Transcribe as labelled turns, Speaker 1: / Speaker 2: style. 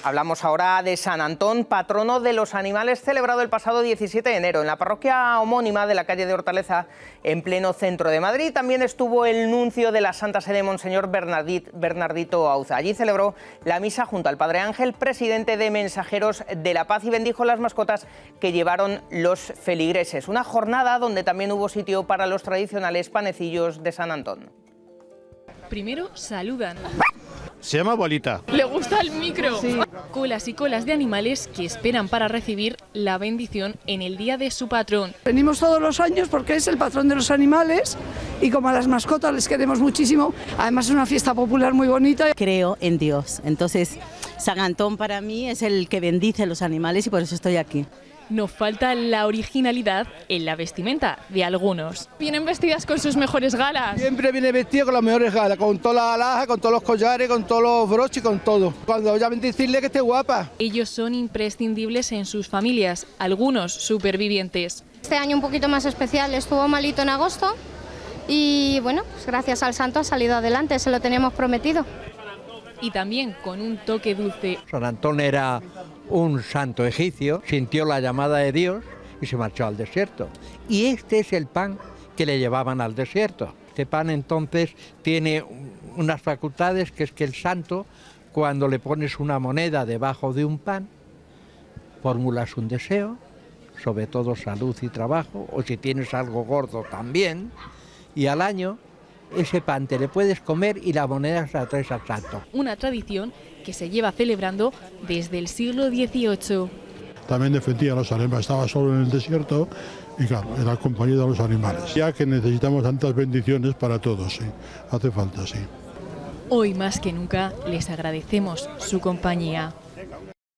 Speaker 1: Hablamos ahora de San Antón, patrono de los animales, celebrado el pasado 17 de enero en la parroquia homónima de la calle de Hortaleza, en pleno centro de Madrid. También estuvo el nuncio de la Santa Sede, Monseñor Bernardito Auza. Allí celebró la misa junto al Padre Ángel, presidente de Mensajeros de la Paz, y bendijo las mascotas que llevaron los feligreses. Una jornada donde también hubo sitio para los tradicionales panecillos de San Antón.
Speaker 2: Primero saludan.
Speaker 3: Se llama Bolita.
Speaker 2: Le gusta el micro. Sí. Colas y colas de animales que esperan para recibir la bendición en el día de su patrón.
Speaker 4: Venimos todos los años porque es el patrón de los animales y como a las mascotas les queremos muchísimo, además es una fiesta popular muy bonita.
Speaker 5: Creo en Dios, entonces San Antón para mí es el que bendice los animales y por eso estoy aquí.
Speaker 2: No falta la originalidad en la vestimenta de algunos. Vienen vestidas con sus mejores galas.
Speaker 6: Siempre viene vestido con las mejores galas, con todas las alhajas, con todos los collares, con todos los broches, con todo. Cuando ya ven decirle que esté guapa.
Speaker 2: Ellos son imprescindibles en sus familias, algunos supervivientes.
Speaker 7: Este año un poquito más especial, estuvo malito en agosto y bueno, pues gracias al santo ha salido adelante, se lo teníamos prometido.
Speaker 2: Y también con un toque dulce.
Speaker 8: San Antón era un santo egipcio, sintió la llamada de Dios y se marchó al desierto. Y este es el pan que le llevaban al desierto. Este pan entonces tiene unas facultades que es que el santo, cuando le pones una moneda debajo de un pan, formulas un deseo, sobre todo salud y trabajo, o si tienes algo gordo también, y al año ese pan te le puedes comer y la moneda se la traes al santo.
Speaker 2: Una tradición que se lleva celebrando desde el siglo XVIII.
Speaker 9: También defendía a los animales, estaba solo en el desierto y claro, era compañía de los animales. Ya que necesitamos tantas bendiciones para todos, sí, hace falta, sí.
Speaker 2: Hoy más que nunca les agradecemos su compañía.